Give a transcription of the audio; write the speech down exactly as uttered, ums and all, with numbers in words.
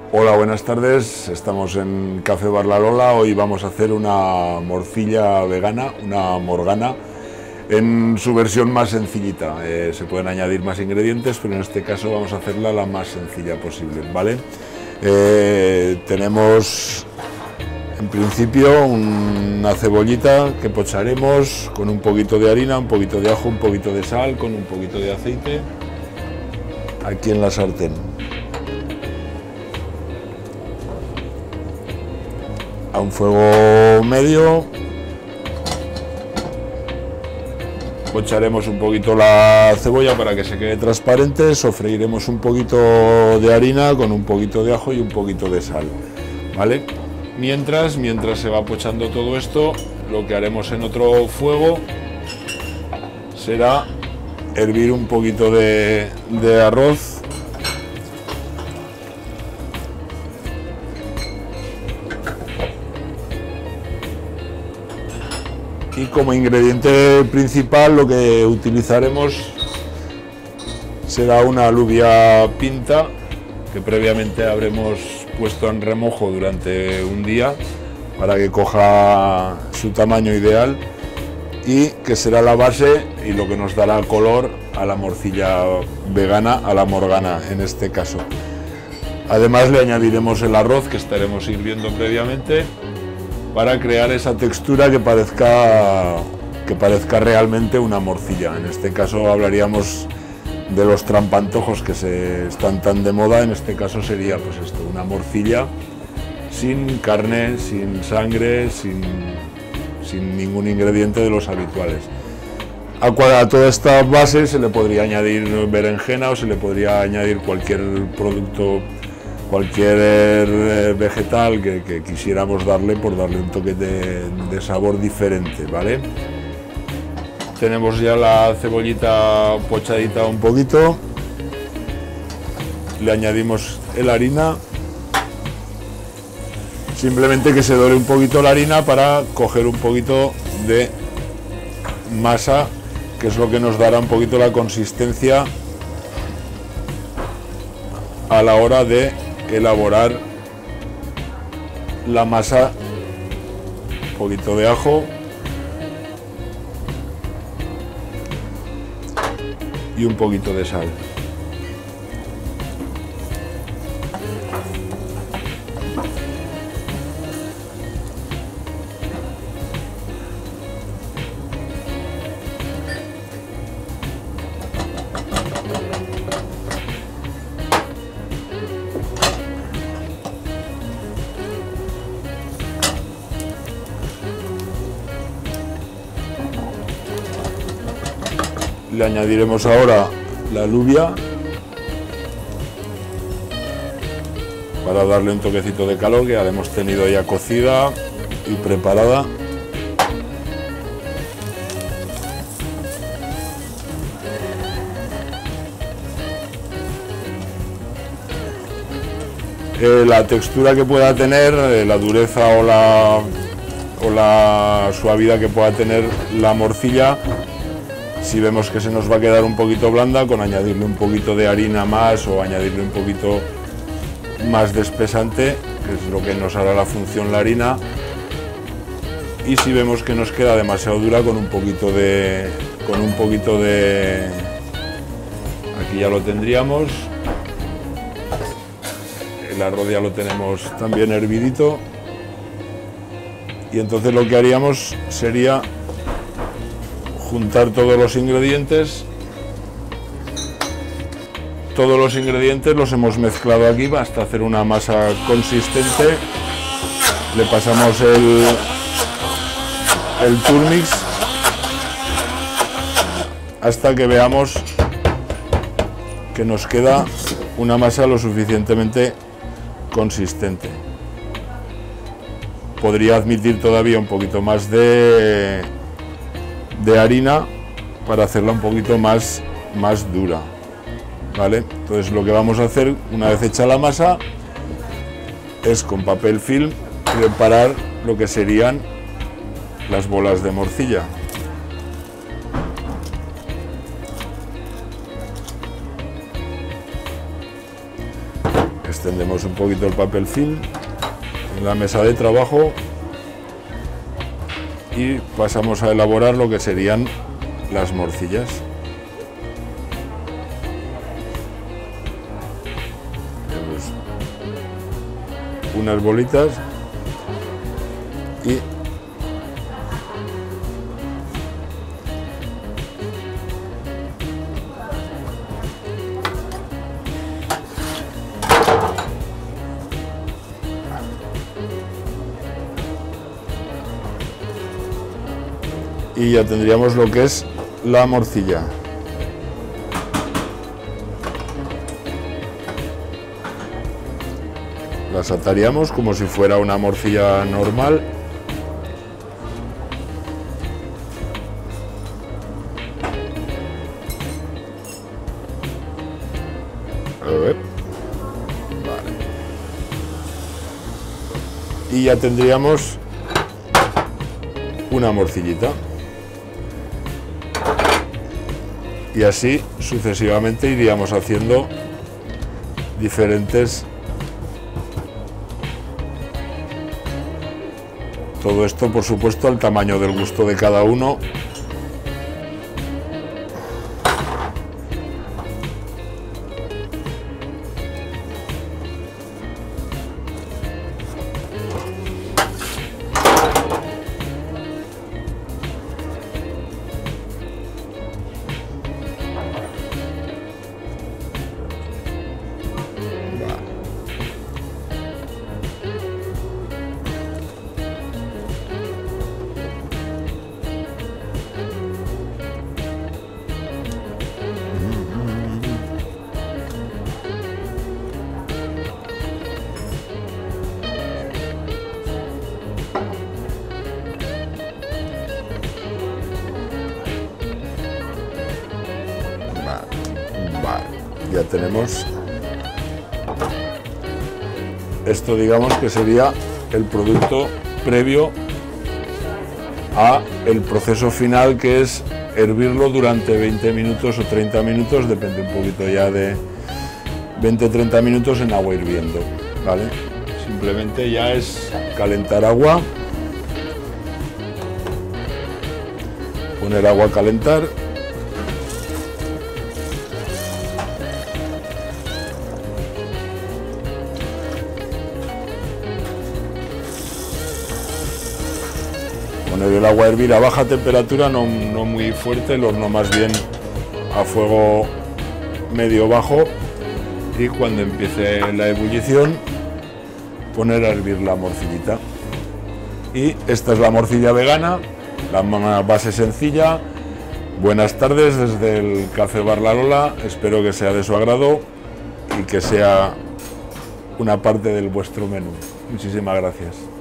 Hola, buenas tardes. Estamos en Café Bar La Lola. Hoy vamos a hacer una morcilla vegana, una morgana, en su versión más sencillita. Eh, se pueden añadir más ingredientes, pero en este caso vamos a hacerla la más sencilla posible, ¿vale? Eh, tenemos en principio una cebollita que pocharemos con un poquito de harina, un poquito de ajo, un poquito de sal, con un poquito de aceite aquí en la sartén. A un fuego medio pocharemos un poquito la cebolla para que se quede transparente, sofreiremos un poquito de harina con un poquito de ajo y un poquito de sal, ¿vale? Mientras, mientras se va pochando todo esto, lo que haremos en otro fuego será hervir un poquito de, de arroz. Y como ingrediente principal lo que utilizaremos será una alubia pinta que previamente habremos puesto en remojo durante un día para que coja su tamaño ideal y que será la base y lo que nos dará color a la morcilla vegana, a la morgana en este caso. Además le añadiremos el arroz que estaremos hirviendo previamente para crear esa textura que parezca, que parezca realmente una morcilla. En este caso hablaríamos de los trampantojos que se están tan de moda. En este caso sería pues esto, una morcilla sin carne, sin sangre, sin, sin ningún ingrediente de los habituales. A, a toda esta base se le podría añadir berenjena o se le podría añadir cualquier producto, cualquier vegetal que, que quisiéramos darle por darle un toque de, de sabor diferente, ¿vale? Tenemos ya la cebollita pochadita un poquito, le añadimos la harina, simplemente que se dore un poquito la harina para coger un poquito de masa, que es lo que nos dará un poquito la consistencia a la hora de elaborar la masa. Un poquito de ajo y un poquito de sal. Le añadiremos ahora la alubia para darle un toquecito de calor, que ya la hemos tenido ya cocida y preparada. Eh, la textura que pueda tener, eh, la dureza o la, o la suavidad que pueda tener la morcilla, si vemos que se nos va a quedar un poquito blanda, con añadirle un poquito de harina más o añadirle un poquito más de espesante, que es lo que nos hará la función la harina. Y si vemos que nos queda demasiado dura, con un poquito de, con un poquito de, aquí ya lo tendríamos, el arroz ya lo tenemos también hervidito, y entonces lo que haríamos sería juntar todos los ingredientes. Todos los ingredientes los hemos mezclado aquí hasta hacer una masa consistente. Le pasamos el, el turmix hasta que veamos que nos queda una masa lo suficientemente consistente. Podría admitir todavía un poquito más de de harina para hacerla un poquito más, más dura, ¿vale? Entonces lo que vamos a hacer una vez hecha la masa es con papel film preparar lo que serían las bolas de morcilla. extendemos un poquito el papel film en la mesa de trabajo y pasamos a elaborar lo que serían las morcillas. Tenemos unas bolitas y y ya tendríamos lo que es la morcilla. Las ataríamos como si fuera una morcilla normal. A ver. Vale. Y ya tendríamos una morcillita. Y así sucesivamente iríamos haciendo diferentes. Todo esto, por supuesto, al tamaño del gusto de cada uno. Ya tenemos esto, digamos que sería el producto previo a el proceso final, que es hervirlo durante veinte minutos o treinta minutos, depende un poquito ya de veinte a treinta minutos en agua hirviendo, ¿vale? Simplemente ya es calentar agua, poner agua a calentar. Poner el agua a hervir a baja temperatura, no, no muy fuerte, el horno más bien a fuego medio bajo, y cuando empiece la ebullición poner a hervir la morcillita. Y esta es la morcilla vegana, la base sencilla. Buenas tardes desde el Café Bar La Lola, espero que sea de su agrado y que sea una parte del vuestro menú. Muchísimas gracias.